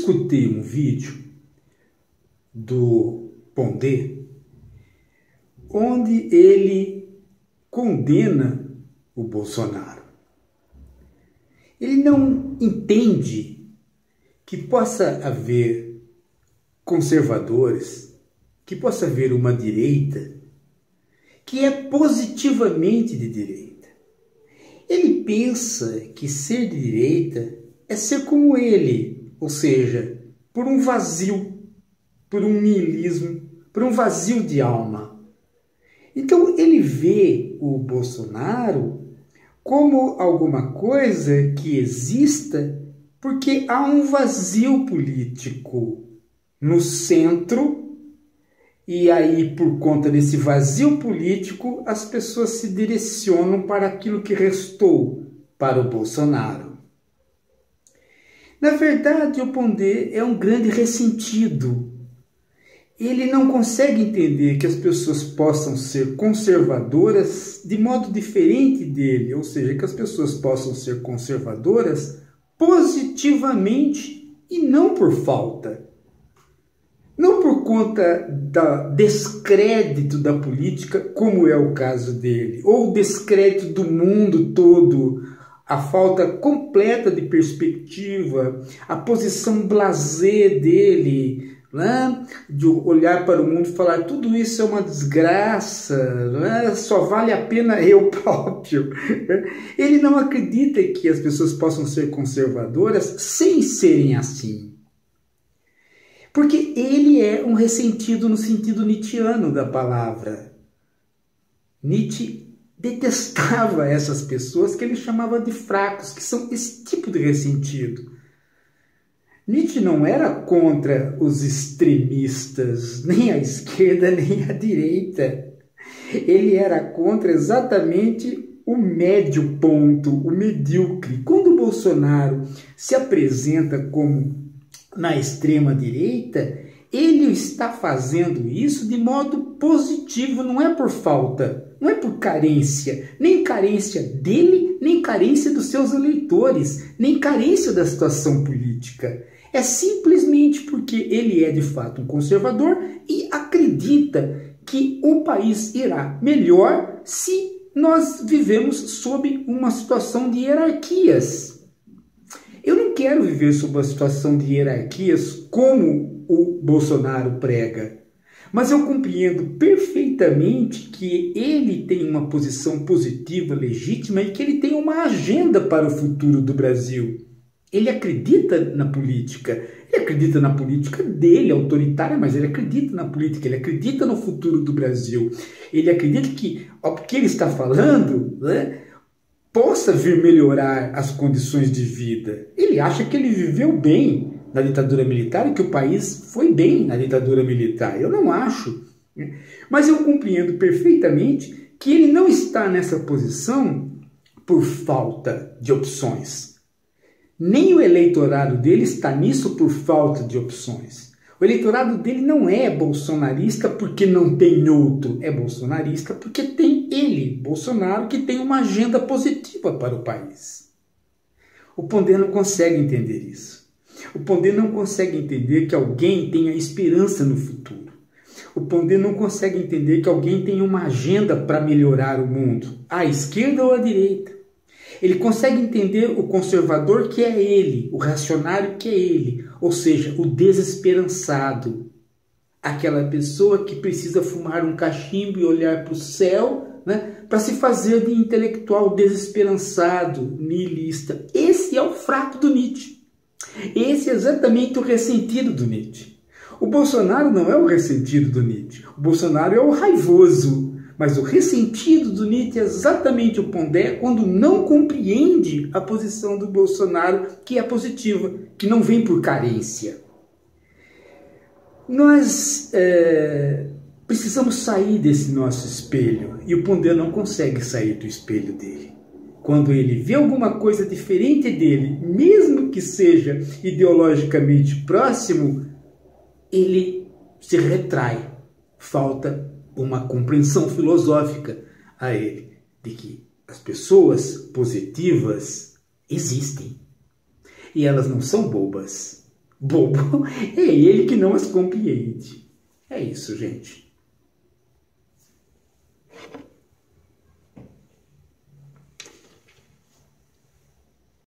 escutei um vídeo do Pondé, onde ele condena o Bolsonaro. Ele não entende que possa haver conservadores, que possa haver uma direita que é positivamente de direita. Ele pensa que ser de direita é ser como ele, ou seja, por um vazio, por um niilismo, por um vazio de alma. Então ele vê o Bolsonaro como alguma coisa que exista porque há um vazio político no centro, e aí, por conta desse vazio político, as pessoas se direcionam para aquilo que restou para o Bolsonaro. Na verdade, o Pondé é um grande ressentido. Ele não consegue entender que as pessoas possam ser conservadoras de modo diferente dele, ou seja, que as pessoas possam ser conservadoras positivamente e não por falta. Não por conta do descrédito da política, como é o caso dele, ou o descrédito do mundo todo, a falta completa de perspectiva, a posição blasé dele, né? De olhar para o mundo e falar tudo isso é uma desgraça, né? Só vale a pena eu próprio. Ele não acredita que as pessoas possam ser conservadoras sem serem assim. Porque ele é um ressentido no sentido nietzschiano da palavra. Nietzsche detestava essas pessoas que ele chamava de fracos, que são esse tipo de ressentido. Nietzsche não era contra os extremistas, nem a esquerda, nem a direita. Ele era contra exatamente o médio ponto, o medíocre. Quando o Bolsonaro se apresenta como na extrema-direita, ele está fazendo isso de modo positivo, não é por falta, não é por carência, nem carência dele, nem carência dos seus eleitores, nem carência da situação política. É simplesmente porque ele é de fato um conservador e acredita que o país irá melhor se nós vivemos sob uma situação de hierarquias. Eu não quero viver sob uma situação de hierarquias como o Bolsonaro prega, mas eu compreendo perfeitamente que ele tem uma posição positiva, legítima e que ele tem uma agenda para o futuro do Brasil. Ele acredita na política, ele acredita na política dele, autoritária, mas ele acredita na política, ele acredita no futuro do Brasil. Ele acredita que o que ele está falando, né, possa vir melhorar as condições de vida. Ele acha que ele viveu bem na ditadura militar e que o país foi bem na ditadura militar. Eu não acho. Mas eu compreendo perfeitamente que ele não está nessa posição por falta de opções. Nem o eleitorado dele está nisso por falta de opções. O eleitorado dele não é bolsonarista porque não tem outro, é bolsonarista porque tem ele, Bolsonaro, que tem uma agenda positiva para o país. O Pondé não consegue entender isso. O Pondé não consegue entender que alguém tenha esperança no futuro. O Pondé não consegue entender que alguém tenha uma agenda para melhorar o mundo, à esquerda ou à direita. Ele consegue entender o conservador que é ele, o reacionário que é ele, ou seja, o desesperançado. Aquela pessoa que precisa fumar um cachimbo e olhar para o céu, né, para se fazer de intelectual desesperançado, niilista. Esse é o fraco do Nietzsche. Esse é exatamente o ressentido do Nietzsche. O Bolsonaro não é o ressentido do Nietzsche. O Bolsonaro é o raivoso. Mas o ressentido do Nietzsche é exatamente o Pondé quando não compreende a posição do Bolsonaro, que é positiva, que não vem por carência. Nós precisamos sair desse nosso espelho e o Pondé não consegue sair do espelho dele. Quando ele vê alguma coisa diferente dele, mesmo que seja ideologicamente próximo, ele se retrai. Falta uma compreensão filosófica a ele de que as pessoas positivas existem e elas não são bobas. Bobo é ele que não as compreende. É isso, gente.